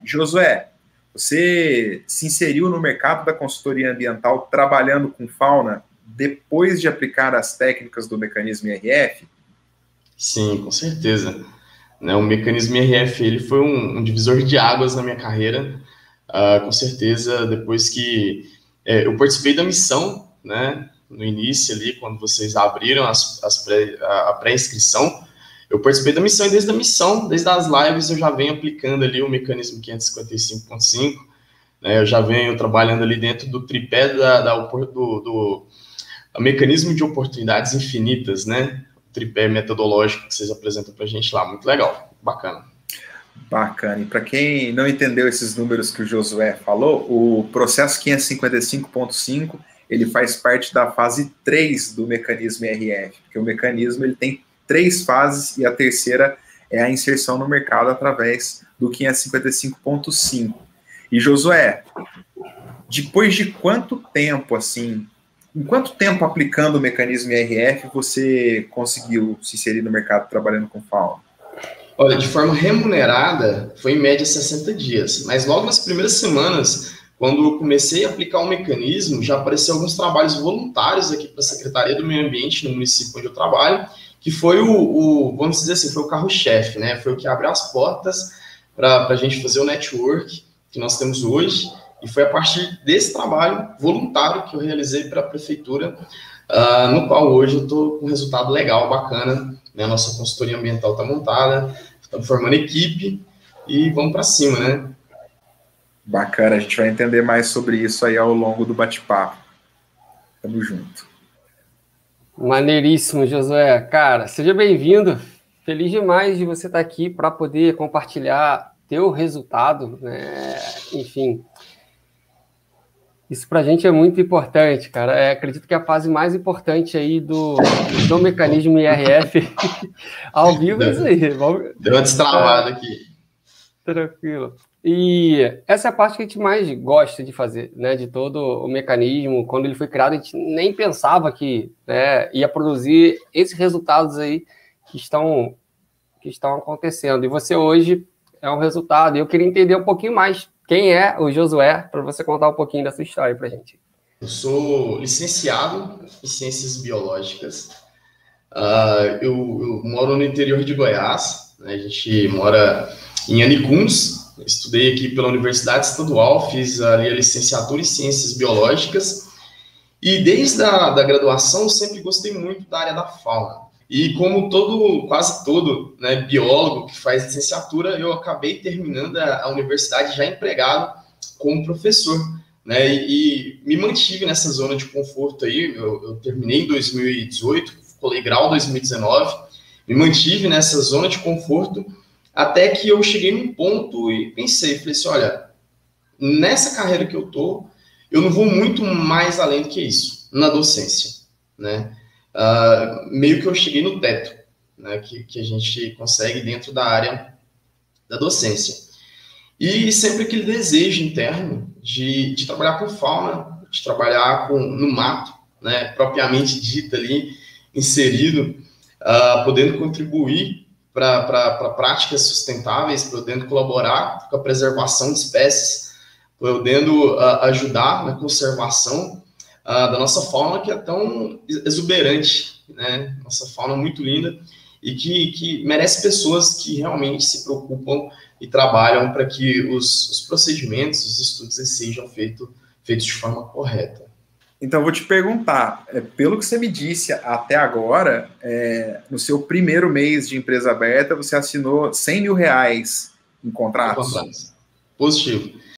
Josué, você se inseriu no mercado da consultoria ambiental trabalhando com fauna depois de aplicar as técnicas do mecanismo IRF? Sim, com certeza. Né, o mecanismo IRF ele foi um divisor de águas na minha carreira. Com certeza, depois que eu participei da missão, né, no início ali, quando vocês abriram a pré-inscrição, eu participei da missão e desde as lives, eu já venho aplicando ali o mecanismo 555.5, né, eu já venho trabalhando ali dentro do tripé do mecanismo de oportunidades infinitas, né, o tripé metodológico que vocês apresentam para a gente lá, muito legal, bacana. Bacana. E para quem não entendeu esses números que o Josué falou, o processo 555.5 ele faz parte da fase 3 do mecanismo IRF, porque o mecanismo ele tem 3 fases e a terceira é a inserção no mercado através do 555.5. E Josué, depois de quanto tempo, assim, em quanto tempo aplicando o mecanismo IRF você conseguiu se inserir no mercado trabalhando com fauna? Olha, de forma remunerada, foi em média 60 dias, mas logo nas primeiras semanas, quando eu comecei a aplicar o mecanismo, já apareceu alguns trabalhos voluntários aqui para a Secretaria do Meio Ambiente, no município onde eu trabalho, que foi vamos dizer assim, foi o carro-chefe, né? Foi o que abriu as portas para a gente fazer o network que nós temos hoje, e foi a partir desse trabalho voluntário que eu realizei para a Prefeitura, no qual hoje eu estou com um resultado legal, bacana, né? Nossa consultoria ambiental está montada, estamos formando equipe e vamos para cima, né? Bacana, a gente vai entender mais sobre isso aí ao longo do bate-papo. Tamo junto. Maneiríssimo, Josué. Cara, seja bem-vindo. Feliz demais de você estar aqui para poder compartilhar teu resultado, né? Enfim, isso para a gente é muito importante, cara. Acredito que é a fase mais importante aí do mecanismo IRF ao vivo é isso aí. Deu uma destravada aqui. Tranquilo. E essa é a parte que a gente mais gosta de fazer, né? De todo o mecanismo. Quando ele foi criado, a gente nem pensava que, né, ia produzir esses resultados aí que estão acontecendo. E você hoje é um resultado. E eu queria entender um pouquinho mais quem é o Josué, para você contar um pouquinho dessa história para a gente. Eu sou licenciado em Ciências Biológicas. Eu moro no interior de Goiás, né? A gente mora em Anicuns. Estudei aqui pela Universidade Estadual, fiz ali a licenciatura em Ciências Biológicas. E desde a graduação, eu sempre gostei muito da área da fauna. E como quase todo, né, biólogo que faz licenciatura, eu acabei terminando a universidade já empregado como professor, né, e me mantive nessa zona de conforto aí. Eu terminei em 2018, colei grau em 2019, me mantive nessa zona de conforto até que eu cheguei num ponto e pensei, falei assim, olha, nessa carreira que eu tô, eu não vou muito mais além do que isso, na docência, né? Meio que eu cheguei no teto, né, que a gente consegue dentro da área da docência. E sempre aquele desejo interno de trabalhar com fauna, de trabalhar no mato, né, propriamente dito ali, inserido, podendo contribuir para práticas sustentáveis, podendo colaborar com a preservação de espécies, podendo ajudar na conservação da nossa fauna, que é tão exuberante, né? Nossa fauna muito linda e que merece pessoas que realmente se preocupam e trabalham para que os procedimentos, os estudos sejam feitos de forma correta. Então, eu vou te perguntar, pelo que você me disse até agora, no seu primeiro mês de empresa aberta, você assinou R$100 mil em contratos? Positivo.